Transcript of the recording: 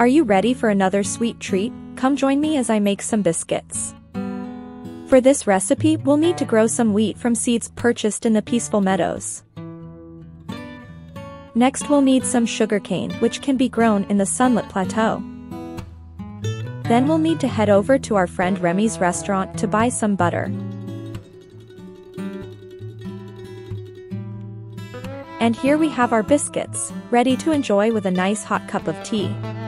Are you ready for another sweet treat? Come join me as I make some biscuits. For this recipe, we'll need to grow some wheat from seeds purchased in the peaceful meadows. Next we'll need some sugarcane, which can be grown in the sunlit plateau. Then we'll need to head over to our friend Remy's restaurant to buy some butter. And here we have our biscuits, ready to enjoy with a nice hot cup of tea.